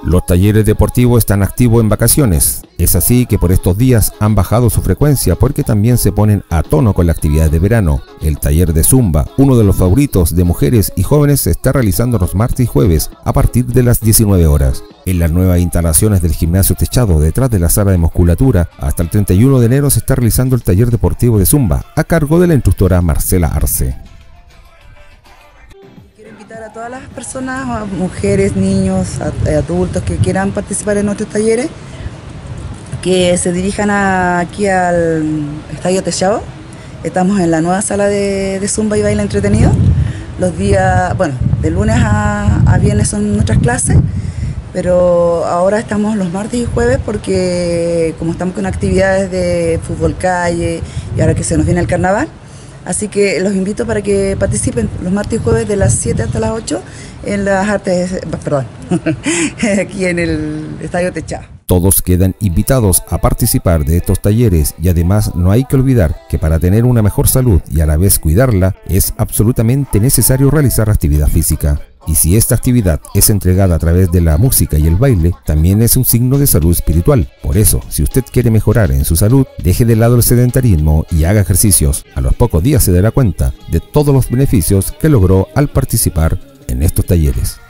Los talleres deportivos están activos en vacaciones. Es así que por estos días han bajado su frecuencia porque también se ponen a tono con la actividad de verano. El taller de Zumba, uno de los favoritos de mujeres y jóvenes, se está realizando los martes y jueves a partir de las 19 horas. En las nuevas instalaciones del gimnasio techado detrás de la sala de musculatura, hasta el 31 de enero se está realizando el taller deportivo de Zumba a cargo de la instructora Marcela Arce. A todas las personas, mujeres, niños, adultos que quieran participar en nuestros talleres, que se dirijan aquí al Estadio Techado. Estamos en la nueva sala de Zumba y baile entretenido. Los días, bueno, de lunes a viernes son nuestras clases, pero ahora estamos los martes y jueves porque como estamos con actividades de fútbol calle y ahora que se nos viene el carnaval, así que los invito para que participen los martes y jueves de las 7 hasta las 8 en las artes, perdón, aquí en el Estadio Techado. Todos quedan invitados a participar de estos talleres y además no hay que olvidar que para tener una mejor salud y a la vez cuidarla es absolutamente necesario realizar actividad física. Y si esta actividad es entregada a través de la música y el baile, también es un signo de salud espiritual. Por eso, si usted quiere mejorar en su salud, deje de lado el sedentarismo y haga ejercicios. A los pocos días se dará cuenta de todos los beneficios que logró al participar en estos talleres.